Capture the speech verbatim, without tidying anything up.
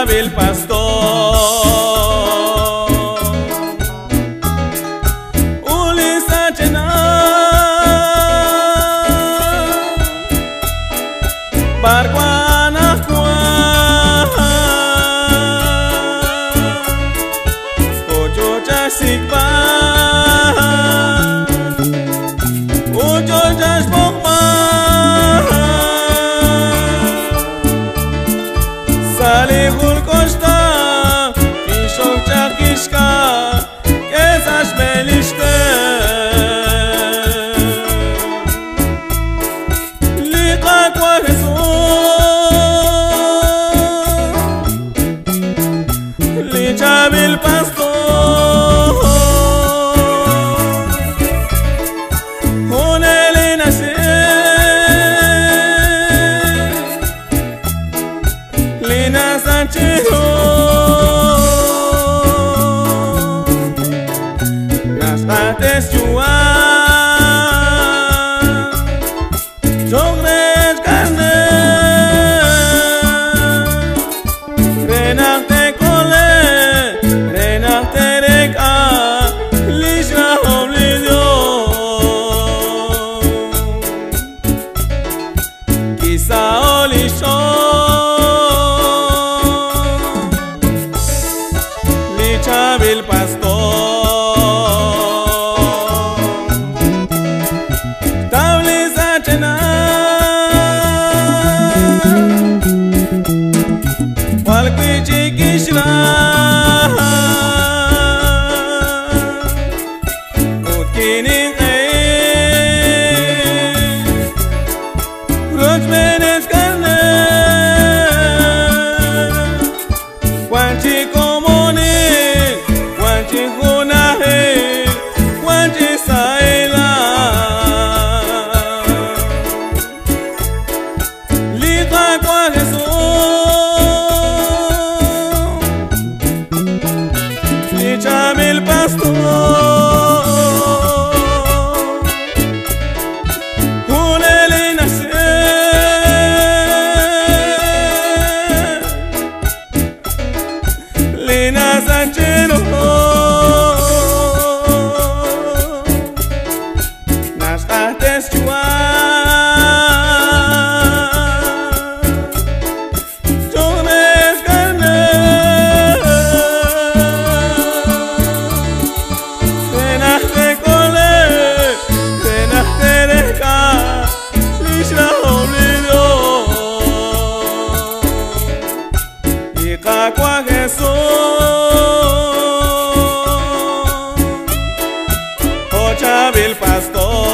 Chávez el pastor. Ulisa chena Barguana Juan Ocho chasikpa Ocho chasbokma Salihul Costa Kishok Chakishka Kesas Belishke Liqa Kwa Jesús Li Chávez el pastor Con él nací Lina Sánchez Nas artes yuan Jogres carne Renate cole Renate reka Lishra oblidio Quizá olisho Chávez el pastor Tabliza chena Walquichi kishra Utkini Rojmenes carne Guanchi comone Guanchi gunahe Guanchi saela Liqa Kwa Jesús Li Chávez el pastor Con él nací Lina Sánchez Nas artes yuan Jogres carne Renate cole Renate reka Lishra oblidio Liqa Kwa Jesús Oh Chávez el pastor